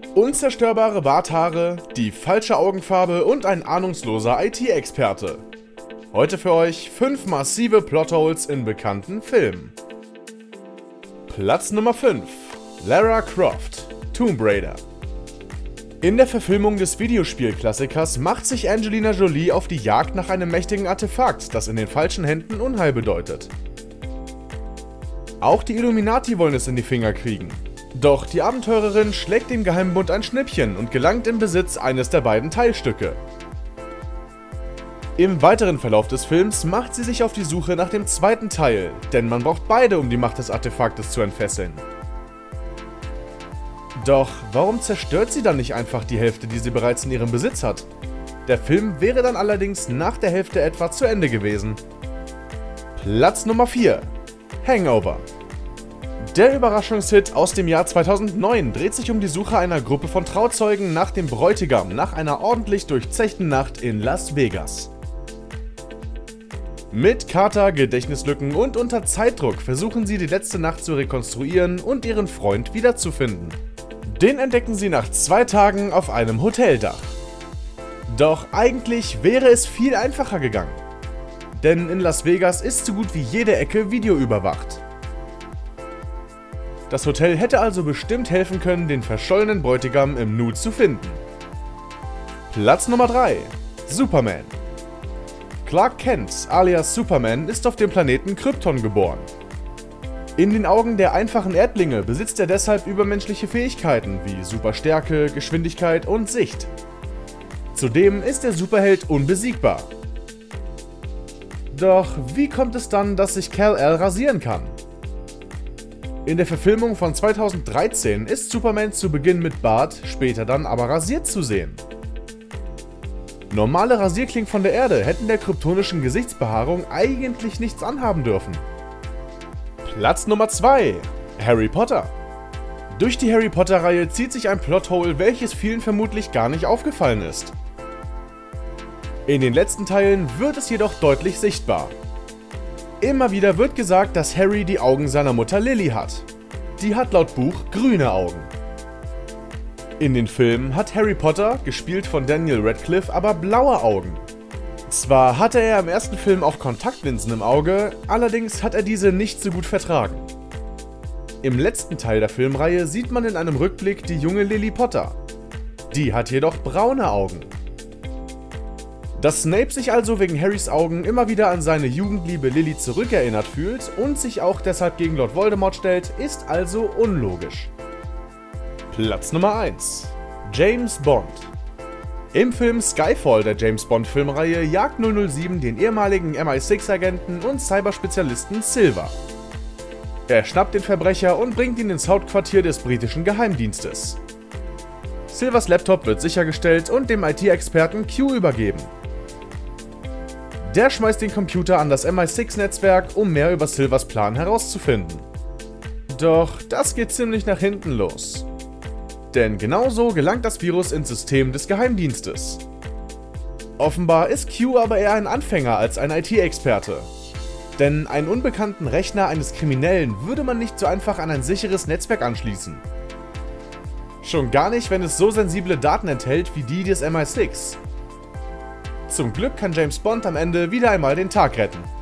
Unzerstörbare Barthaare, die falsche Augenfarbe und ein ahnungsloser IT-Experte. Heute für euch 5 massive Plotholes in bekannten Filmen. Platz Nummer 5: Lara Croft, Tomb Raider. In der Verfilmung des Videospielklassikers macht sich Angelina Jolie auf die Jagd nach einem mächtigen Artefakt, das in den falschen Händen Unheil bedeutet. Auch die Illuminati wollen es in die Finger kriegen. Doch die Abenteurerin schlägt dem Geheimbund ein Schnippchen und gelangt in Besitz eines der beiden Teilstücke. Im weiteren Verlauf des Films macht sie sich auf die Suche nach dem zweiten Teil, denn man braucht beide, um die Macht des Artefaktes zu entfesseln. Doch warum zerstört sie dann nicht einfach die Hälfte, die sie bereits in ihrem Besitz hat? Der Film wäre dann allerdings nach der Hälfte etwa zu Ende gewesen. Platz Nummer 4: Hangover. Der Überraschungshit aus dem Jahr 2009 dreht sich um die Suche einer Gruppe von Trauzeugen nach dem Bräutigam nach einer ordentlich durchzechten Nacht in Las Vegas. Mit Kater, Gedächtnislücken und unter Zeitdruck versuchen sie, die letzte Nacht zu rekonstruieren und ihren Freund wiederzufinden. Den entdecken sie nach 2 Tagen auf einem Hoteldach. Doch eigentlich wäre es viel einfacher gegangen. Denn in Las Vegas ist so gut wie jede Ecke videoüberwacht. Das Hotel hätte also bestimmt helfen können, den verschollenen Bräutigam im Nu zu finden. Platz Nummer 3: Superman. Clark Kent alias Superman ist auf dem Planeten Krypton geboren. In den Augen der einfachen Erdlinge besitzt er deshalb übermenschliche Fähigkeiten wie Superstärke, Geschwindigkeit und Sicht. Zudem ist der Superheld unbesiegbar. Doch wie kommt es dann, dass sich Kal-El rasieren kann? In der Verfilmung von 2013 ist Superman zu Beginn mit Bart, später dann aber rasiert zu sehen. Normale Rasierklingen von der Erde hätten der kryptonischen Gesichtsbehaarung eigentlich nichts anhaben dürfen. Platz Nummer 2: Harry Potter. Durch die Harry Potter-Reihe zieht sich ein Plothole, welches vielen vermutlich gar nicht aufgefallen ist. In den letzten Teilen wird es jedoch deutlich sichtbar. Immer wieder wird gesagt, dass Harry die Augen seiner Mutter Lily hat. Die hat laut Buch grüne Augen. In den Filmen hat Harry Potter, gespielt von Daniel Radcliffe, aber blaue Augen. Zwar hatte er im ersten Film auch Kontaktlinsen im Auge, allerdings hat er diese nicht so gut vertragen. Im letzten Teil der Filmreihe sieht man in einem Rückblick die junge Lily Potter. Die hat jedoch braune Augen. Dass Snape sich also wegen Harrys Augen immer wieder an seine Jugendliebe Lily zurückerinnert fühlt und sich auch deshalb gegen Lord Voldemort stellt, ist also unlogisch. Platz Nummer 1: James Bond. Im Film Skyfall der James Bond Filmreihe jagt 007 den ehemaligen MI6-Agenten und Cyberspezialisten Silva. Er schnappt den Verbrecher und bringt ihn ins Hauptquartier des britischen Geheimdienstes. Silvers Laptop wird sichergestellt und dem IT-Experten Q übergeben. Der schmeißt den Computer an das MI6-Netzwerk, um mehr über Silvers Plan herauszufinden. Doch das geht ziemlich nach hinten los. Denn genauso gelangt das Virus ins System des Geheimdienstes. Offenbar ist Q aber eher ein Anfänger als ein IT-Experte. Denn einen unbekannten Rechner eines Kriminellen würde man nicht so einfach an ein sicheres Netzwerk anschließen. Schon gar nicht, wenn es so sensible Daten enthält wie die des MI6. Zum Glück kann James Bond am Ende wieder einmal den Tag retten.